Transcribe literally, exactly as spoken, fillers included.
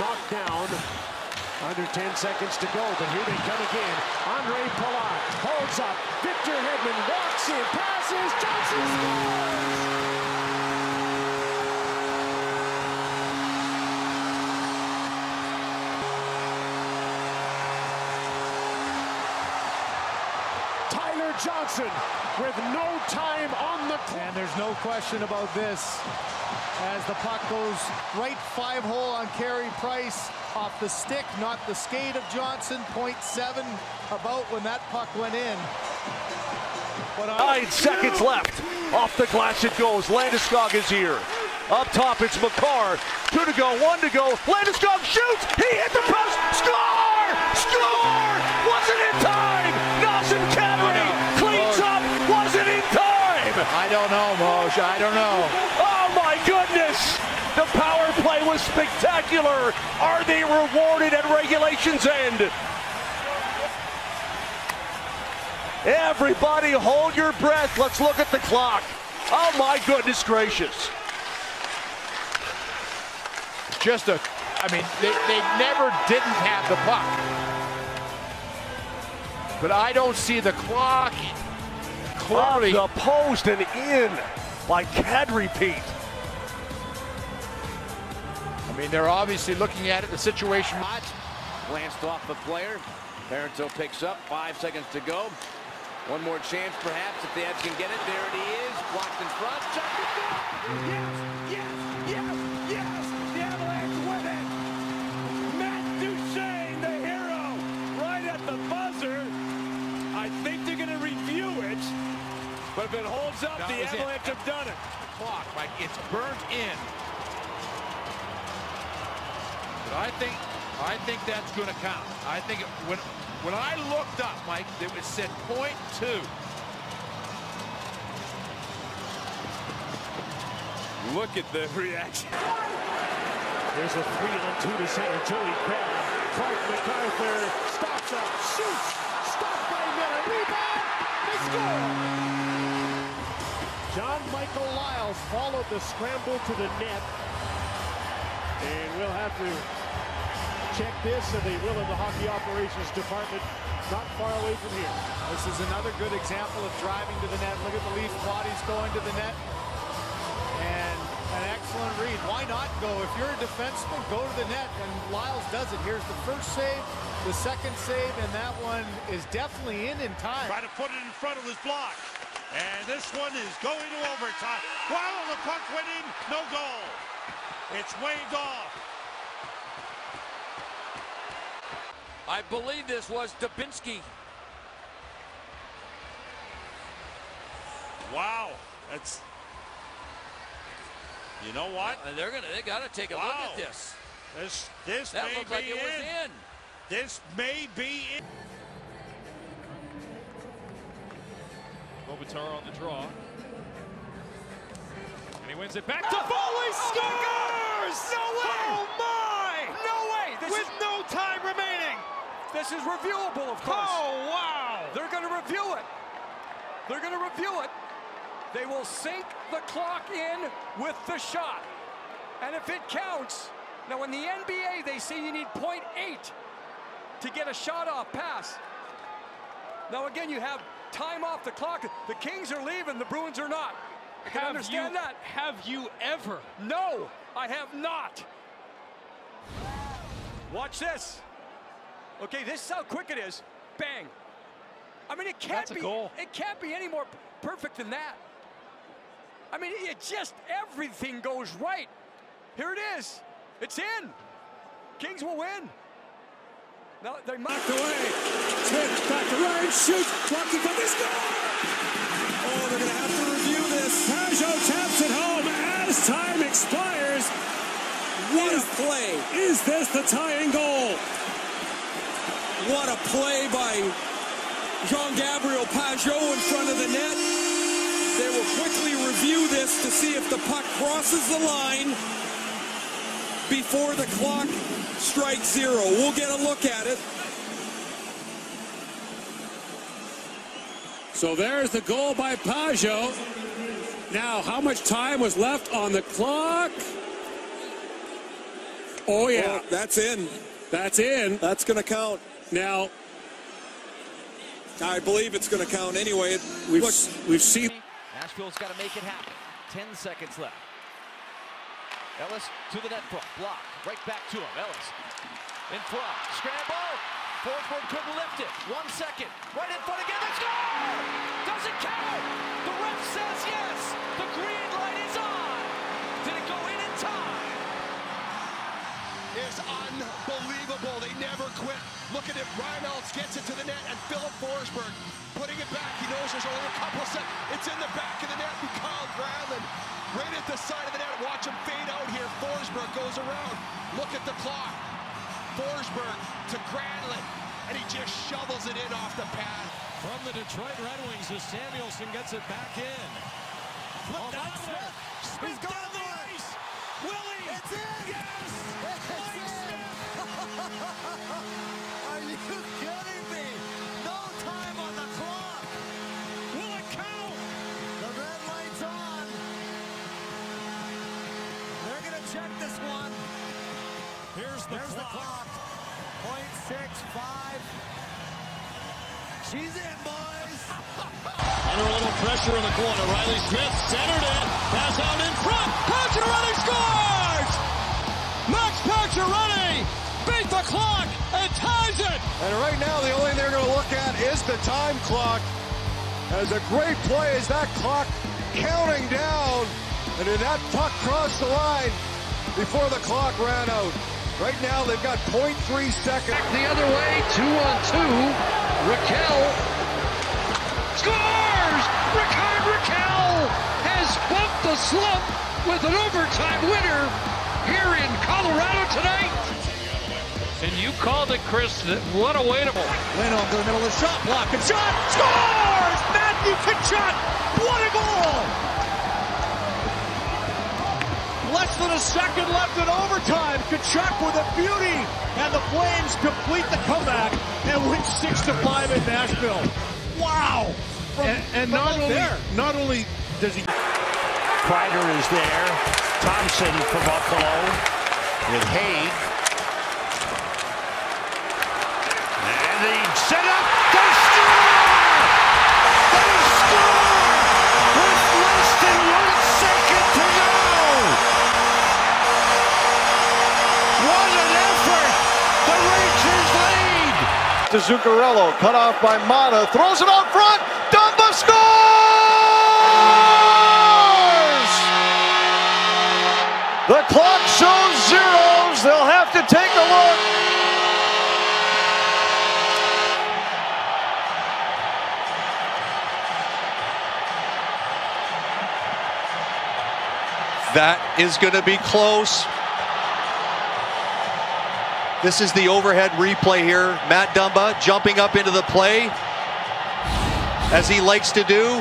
knocked down. Under ten seconds to go, but here they come again. Andre Palat holds up. Victor Hedman walks in, passes, Johnson scores! Tyler Johnson with no time on the clock. And there's no question about this. As the puck goes right five hole on Carey Price. Off the stick, not the skate of Johnson. point seven about when that puck went in. But Nine seconds left. Off the glass it goes. Landeskog is here. Up top it's McCarr. Two to go, one to go. Landeskog shoots. He hit the post. Score! Score! Wasn't in time. Nelson Cameron cleans up. Wasn't in time. I don't know, Moj. I don't know. Oh my goodness! The power play was spectacular. Are they rewarded at regulation's end? Everybody hold your breath. Let's look at the clock. Oh my goodness gracious. Just a, I mean, they, they never didn't have the puck. But I don't see the clock clearly. Off the post and in by Kadri Pete. I mean, they're obviously looking at it, the situation. Glanced off the player. Parenteau picks up. Five seconds to go. One more chance, perhaps, if the Avs can get it. There it is. Blocked in front. Shot to goal. Yes, yes, yes, yes. The Avalanche win it. Matt Duchene, the hero, right at the buzzer. I think they're going to review it. But if it holds up, the Avalanche have done it. Clock, like it's burnt in. I think I think that's going to count. I think it, when when I looked up, Mike, it was said point two. Look at the reaction. There's a three on two to center. Joey Crabb. Clark MacArthur stops up, shoots, stopped by Miller. Rebound. They score. John Michael Lyles followed the scramble to the net. And we'll have to check this, and they will in the hockey operations department, not far away from here. This is another good example of driving to the net. Look at the Leaf bodies going to the net. And an excellent read. Why not go? If you're a defenseman, go to the net, and Lyles does it. Here's the first save, the second save, and that one is definitely in in time. Try to put it in front of his block. And this one is going to overtime. Wow, the puck went in, no goal. It's waved off. I believe this was Dubinsky. Wow, that's. You know what? Uh, they're gonna. They gotta take a wow. look at this. This, this that may looked be like it in. was in. This may be in. Kopitar on the draw. And he wins it back to Foley. Scores! No way! Oh my! No way! This With is, no time remaining. this is reviewable, of course. Oh wow! They're going to review it. They're going to review it. They will sync the clock in with the shot. And if it counts, now in the N B A they say you need point eight to get a shot off pass. Now again, you have time off the clock. The Kings are leaving, the Bruins are not. I can have understand you, that. Have you ever? No, I have not. Watch this. Okay, this is how quick it is. Bang. I mean, it can't That's a be. goal. It can't be any more perfect than that. I mean, it just everything goes right. Here it is. It's in. Kings will win. No, they Knocked away. Smith back to Ryan, shoots, blocking from the score. Oh, they're going to have to review this. Pajot taps it home as time expires. What is, a play. Is this the tying goal? What a play by Jean-Gabriel Pajot in front of the net. They will quickly review this to see if the puck crosses the line before the clock strikes zero. We'll get a look at it. So there's the goal by Pajot. Now, how much time was left on the clock? Oh, yeah. Oh, that's in. That's in. That's going to count. Now, I believe it's going to count anyway. we've, Look, we've seen. Nashville's got to make it happen. Ten seconds left. Ellis to the net front. Block. Right back to him. Ellis in front. Scramble. Forsberg couldn't lift it. One second. Right in front again. Let's go! Doesn't count. The ref says yes. The green light is on. Did it go in in time? Is unbelievable. They never quit. Look at it. Ryan Ellis gets it to the net, and Philip Forsberg putting it back. He knows there's only a couple seconds. It's in the back of the net. And Kyle Granlund right at the side of the net. Watch him fade out here. Forsberg goes around. Look at the clock. Forsberg to Granlund, and he just shovels it in off the pad. From the Detroit Red Wings as Samuelson gets it back in. Flip oh, down there. He's down the ice. Willie. It's in. Yes. It's in. Are you kidding me? No time on the clock. Will it count? The red light's on. They're going to check this one. Here's the There's clock. the clock. point six five. She's in, boys. Under a little pressure in the corner. Riley Smith centered it. Pass out in front. Pacioretty scores! Max Pacioretty beat the clock and ties it. And right now, the only thing they're going to look at is the time clock. As a great play is that clock counting down. And did that puck cross the line before the clock ran out? Right now, they've got point three seconds. Back the other way, two on two. Raquel scores! Ricard Raquel has bumped the slump with an overtime winner here in Colorado tonight. And you called it, Chris. What a way to... Lindholm to the middle of the shot block. Tkachuk scores! Matthew Tkachuk! What a goal! Less than a second left in overtime. Tkachuk with a beauty, and the Flames complete the comeback and win six to five in Nashville. Wow! From, and and from not only there. not only does he. Kreider is there. Thompson for Buffalo with Haig. And the setup. They score! They score! With less than one second to go! What an effort! The Rangers lead! To Zuccarello, cut off by Mata, throws it out front. Dumba scores! The clock shows zeros. They'll have to take a look. That is going to be close. This is the overhead replay here. Matt Dumba jumping up into the play, as he likes to do.